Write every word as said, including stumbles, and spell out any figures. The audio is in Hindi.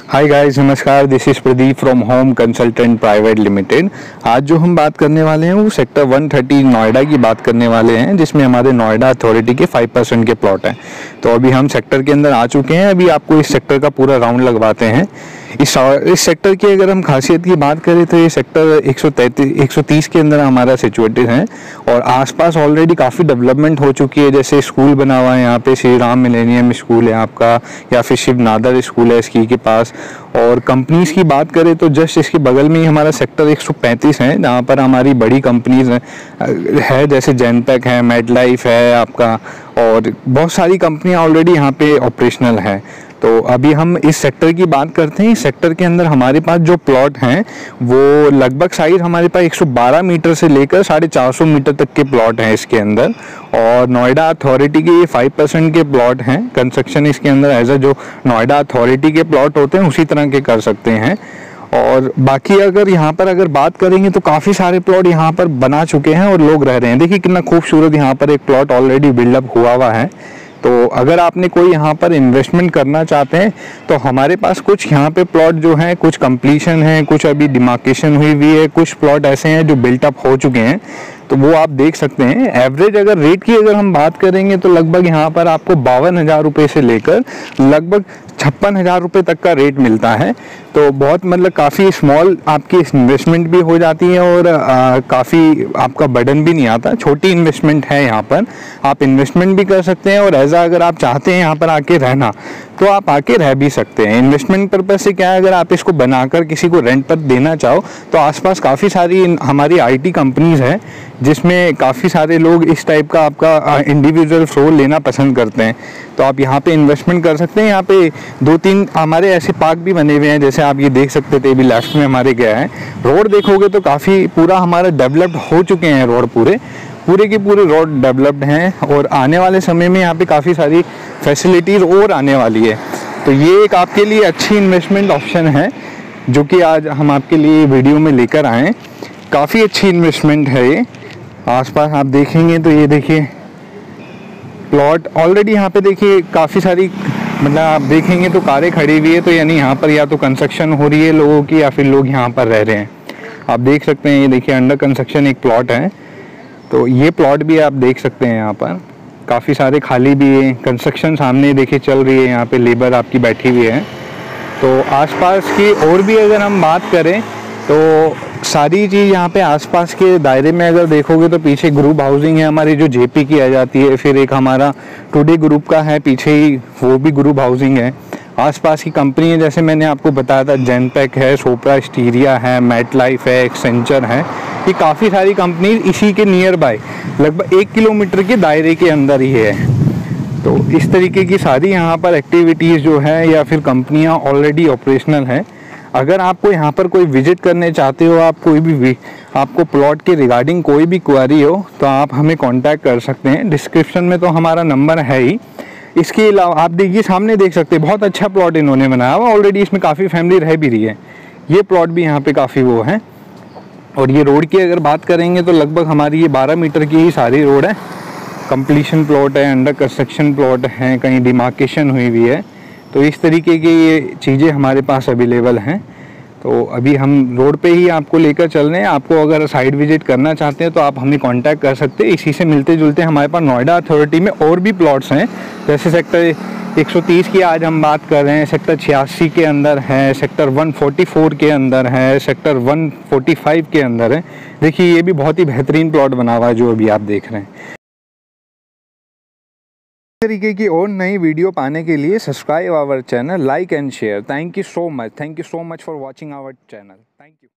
हाय गाइस, नमस्कार। This is Pradeep from home consultant private limited. आज जो हम बात करने वाले हैं वो सेक्टर एक सौ तीस नोएडा की बात करने वाले हैं, जिसमें हमारे नोएडा अथॉरिटी के पाँच परसेंट के प्लॉट हैं। तो अभी हम सेक्टर के अंदर आ चुके हैं। अभी आपको इस सेक्टर का पूरा राउंड लगवाते हैं। इस इस सेक्टर की अगर हम खासियत की बात करें तो ये सेक्टर एक सौ तैंतीस एक सौ तीस के अंदर हमारा सिचुएटेड है और आसपास ऑलरेडी काफ़ी डेवलपमेंट हो चुकी है। जैसे स्कूल बना हुआ है यहाँ पे, श्री राम मिलेनियम स्कूल है आपका, या फिर शिव नादर स्कूल है इसकी के पास। और कंपनीज़ की बात करें तो जस्ट इसके बगल में ही हमारा सेक्टर एक सौ पैंतीस है, जहाँ पर हमारी बड़ी कंपनीज़ है, जैसे जेनपैक है, मेडलाइफ है आपका, और बहुत सारी कंपनियाँ ऑलरेडी यहाँ पे ऑपरेशनल हैं। तो अभी हम इस सेक्टर की बात करते हैं। इस सेक्टर के अंदर हमारे पास जो प्लॉट हैं वो लगभग साइज हमारे पास एक सौ बारह मीटर से लेकर साढ़े चार सौ मीटर तक के प्लॉट हैं इसके अंदर। और नोएडा अथॉरिटी के ये फाइव परसेंट के प्लॉट हैं। कंस्ट्रक्शन इसके अंदर एज अ जो नोएडा अथॉरिटी के प्लॉट होते हैं उसी तरह के कर सकते हैं। और बाकी अगर यहाँ पर अगर बात करेंगे तो काफ़ी सारे प्लॉट यहाँ पर बना चुके हैं और लोग रह रहे हैं। देखिए कितना खूबसूरत यहाँ पर एक प्लॉट ऑलरेडी बिल्डअप हुआ हुआ है। तो अगर आपने कोई यहाँ पर इन्वेस्टमेंट करना चाहते हैं तो हमारे पास कुछ यहाँ पे प्लॉट जो हैं, कुछ कंप्लीशन है, कुछ अभी डिमार्केशन हुई हुई है, कुछ प्लॉट ऐसे हैं जो बिल्टअप हो चुके हैं। तो वो आप देख सकते हैं। एवरेज अगर रेट की अगर हम बात करेंगे तो लगभग यहाँ पर आपको बावन हज़ार रुपये से लेकर लगभग छप्पन हज़ार रुपये तक का रेट मिलता है। तो बहुत मतलब काफ़ी स्मॉल आपकी इन्वेस्टमेंट भी हो जाती है और काफ़ी आपका बर्डन भी नहीं आता। छोटी इन्वेस्टमेंट है यहाँ पर, आप इन्वेस्टमेंट भी कर सकते हैं और एज अगर आप चाहते हैं यहाँ पर आके रहना तो आप आके रह भी सकते हैं। इन्वेस्टमेंट पर्पज़ से क्या है, अगर आप इसको बनाकर किसी को रेंट पर देना चाहो तो आसपास काफ़ी सारी हमारी आईटी कंपनीज़ हैं जिसमें काफ़ी सारे लोग इस टाइप का आपका इंडिविजुअल फ्लोर लेना पसंद करते हैं। तो आप यहाँ पे इन्वेस्टमेंट कर सकते हैं। यहाँ पे दो तीन हमारे ऐसे पार्क भी बने हुए हैं, जैसे आप ये देख सकते थे। अभी लेफ्ट में हमारे गया है, रोड देखोगे तो काफ़ी पूरा हमारा डेवलप्ड हो चुके हैं। रोड पूरे पूरे के पूरे रोड डेवलप्ड हैं और आने वाले समय में यहाँ पे काफ़ी सारी फैसिलिटीज़ और आने वाली है। तो ये एक आपके लिए अच्छी इन्वेस्टमेंट ऑप्शन है जो कि आज हम आपके लिए वीडियो में लेकर आए। काफ़ी अच्छी इन्वेस्टमेंट है ये। आसपास आप देखेंगे तो ये देखिए प्लॉट ऑलरेडी यहाँ पे देखिए काफ़ी सारी मतलब आप देखेंगे तो कारें खड़ी हुई है। तो यानी यहाँ पर या तो कंस्ट्रक्शन हो रही है लोगों की या फिर लोग यहाँ पर रह रहे हैं। आप देख सकते हैं, ये देखिए अंडर कंस्ट्रक्शन एक प्लॉट है। तो ये प्लॉट भी आप देख सकते हैं, यहाँ पर काफ़ी सारे खाली भी है। कंस्ट्रक्शन सामने देखिए चल रही है, यहाँ पे लेबर आपकी बैठी हुई है। तो आसपास की और भी अगर हम बात करें तो सारी चीज़ यहाँ पे आसपास के दायरे में अगर देखोगे तो पीछे ग्रुप हाउसिंग है हमारी जो जेपी की आ जाती है। फिर एक हमारा टुडे ग्रुप का है पीछे ही, वो भी ग्रुप हाउसिंग है। आसपास की कंपनी है, जैसे मैंने आपको बताया था, जेनपैक है, सोप्रा स्टीरिया है, मेडलाइफ है, एक्सेंचर है। ये काफ़ी सारी कंपनी इसी के नियर बाय लगभग एक किलोमीटर के दायरे के अंदर ही है। तो इस तरीके की सारी यहाँ पर एक्टिविटीज़ जो है या फिर कंपनियाँ ऑलरेडी ऑपरेशनल हैं। अगर आपको यहाँ पर कोई विजिट करने चाहते हो, आप कोई भी आपको प्लॉट के रिगार्डिंग कोई भी क्वेरी हो तो आप हमें कांटेक्ट कर सकते हैं। डिस्क्रिप्शन में तो हमारा नंबर है ही। इसके अलावा आप देखिए सामने देख सकते हैं, बहुत अच्छा प्लॉट इन्होंने बनाया हुआ ऑलरेडी। इसमें काफ़ी फैमिली रह भी रही है। ये प्लॉट भी यहाँ पे काफ़ी वो है। और ये रोड की अगर बात करेंगे तो लगभग हमारी ये बारह मीटर की ही सारी रोड है। कंप्लीशन प्लॉट है, अंडर कंस्ट्रक्शन प्लॉट हैं, कहीं डिमार्केशन हुई हुई है। तो इस तरीके की ये चीज़ें हमारे पास अवेलेबल हैं। तो अभी हम रोड पे ही आपको लेकर चल रहे हैं। आपको अगर साइट विजिट करना चाहते हैं तो आप हमें कांटेक्ट कर सकते हैं। इसी से मिलते जुलते हमारे पास नोएडा अथॉरिटी में और भी प्लॉट्स हैं, जैसे सेक्टर एक सौ तीस की आज हम बात कर रहे हैं, सेक्टर छियासी के अंदर है, सेक्टर एक सौ चौवालीस के अंदर है, सेक्टर एक सौ पैंतालीस के अंदर है। देखिए ये भी बहुत ही बेहतरीन प्लॉट बना हुआ है जो अभी आप देख रहे हैं। तरीके की और नई वीडियो पाने के लिए subscribe our channel, like and share. Thank you so much. Thank you so much for watching our channel. Thank you.